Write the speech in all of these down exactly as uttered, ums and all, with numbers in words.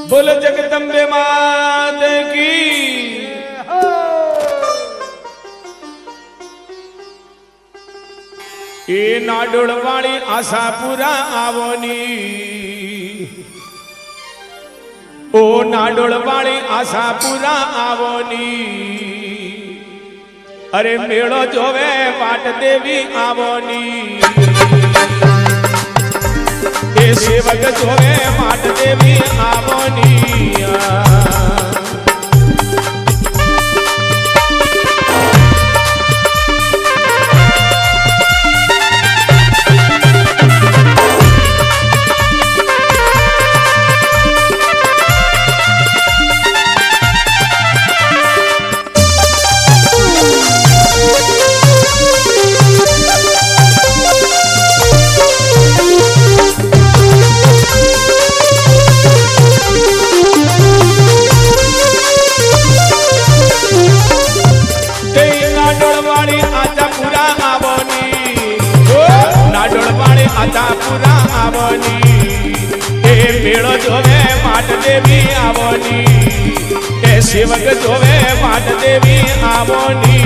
बोल जगदम्बे मात की। ए नाडोळ वाली आशापुरा आवोनी, ओ नाडोळ वाली आशापुरा आवोनी। अरे मेड़ो जोवे वाट देवी आवोनी, ए सेवक जोवे वाट देवी आवोनी। आशापुरा आवोनी, ए मेड़ो जोवे वाट देवी आवोनी, ए सेवक जोवे वाट देवी आवोनी।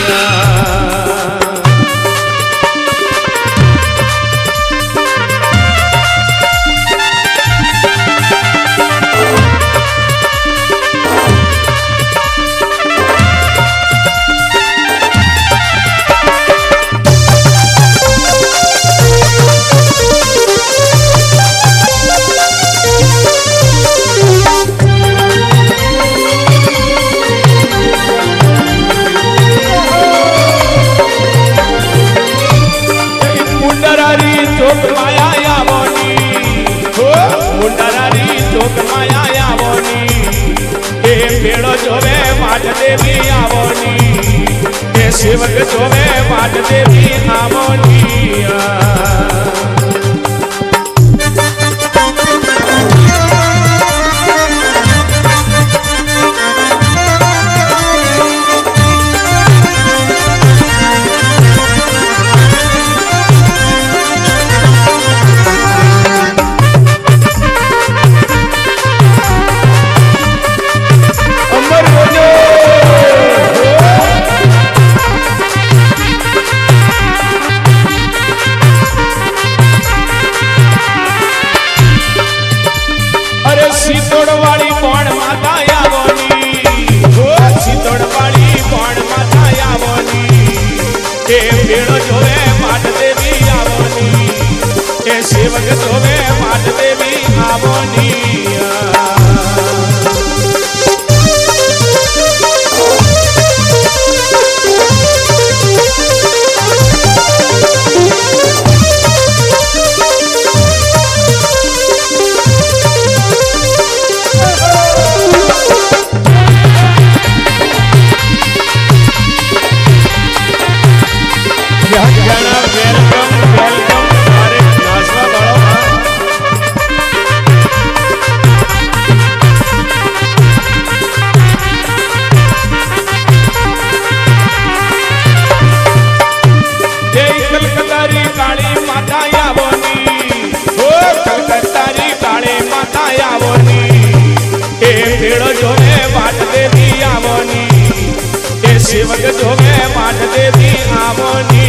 चौक माया आवोनी, हो मुंडरारी चौक माया आवोनी, ए मेड़ो जोवे वाट देवी आवोनी, ए सेवक जोवे वाट देवी आवोनी। सेवक जोवे वाट देवी आवोनी। सेवक जोवे वाट देवी आवोनी।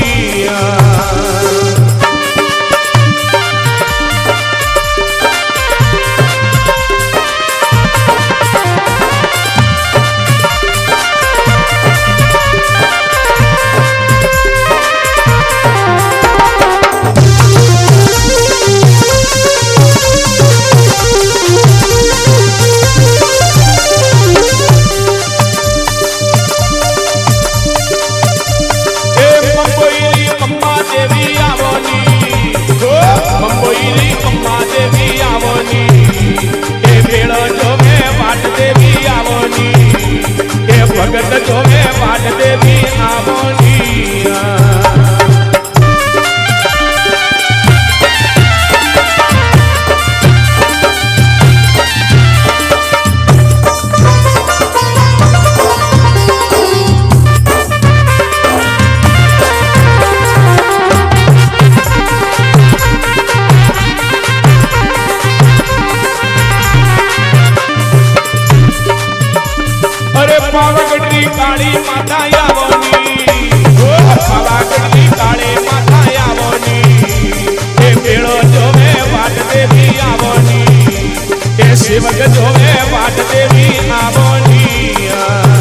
सेवक जोवे वाट देवी आवोनिया।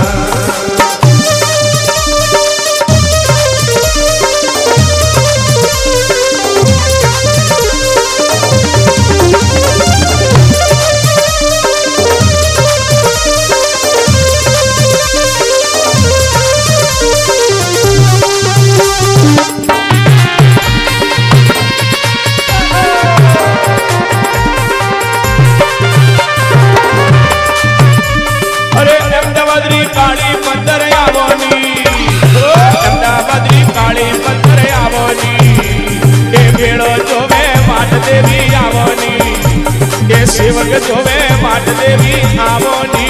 काली पत्थर आवोनी, अहमदाबादी काली पत्थर आवोनी, ए भेड़ो जोवे वाट देवी आवोनी, ए सेवक जोवे वाट देवी आवोनी।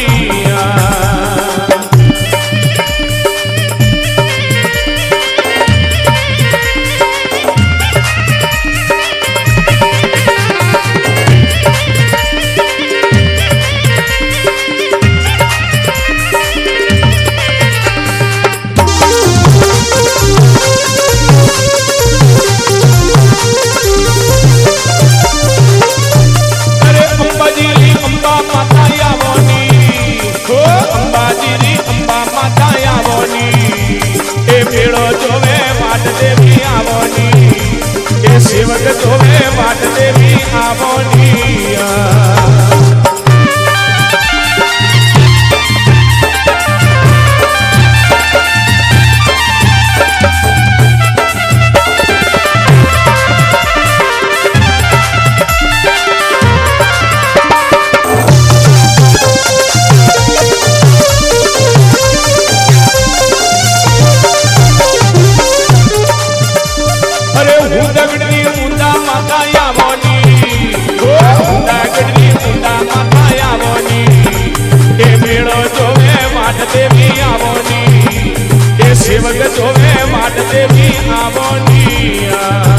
सेवक जोवे वाट देवी आवोनिया। देवी आवोनी, ए सेवक जोवे वाट देवी आवोनिया।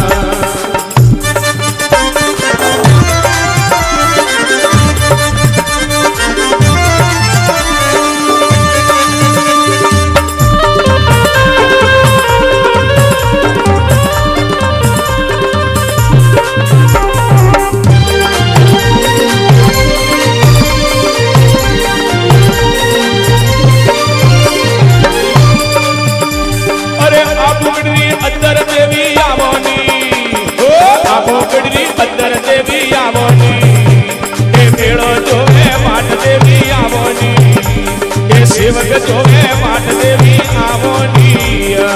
अदर देवी आवोनी, ओ आबो गडरी अदर देवी आवोनी, ए भेड़ो जोवे वाट देवी आवोनी, ए सेवक जोवे वाट देवी आवोनिया।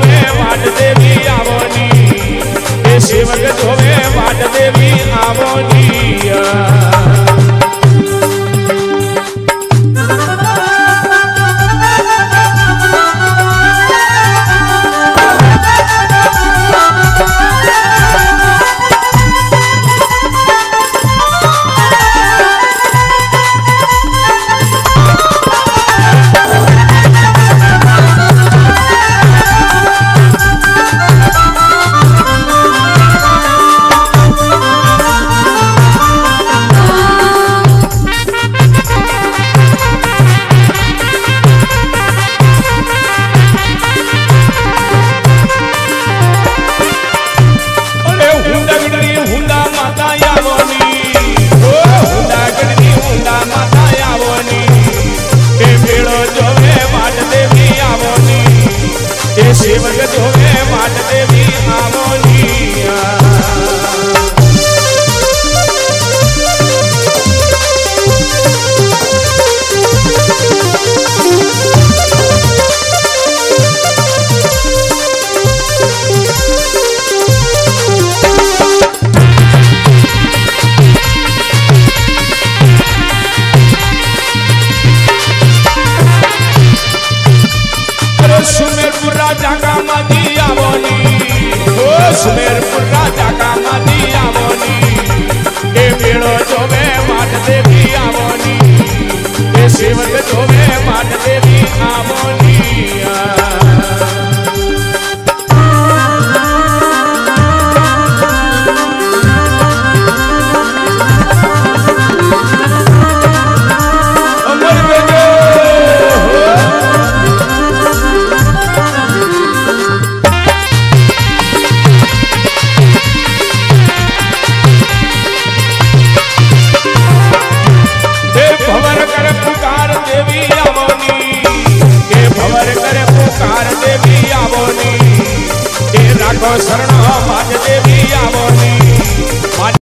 सेवक जोवे वाट देवी आवोनी।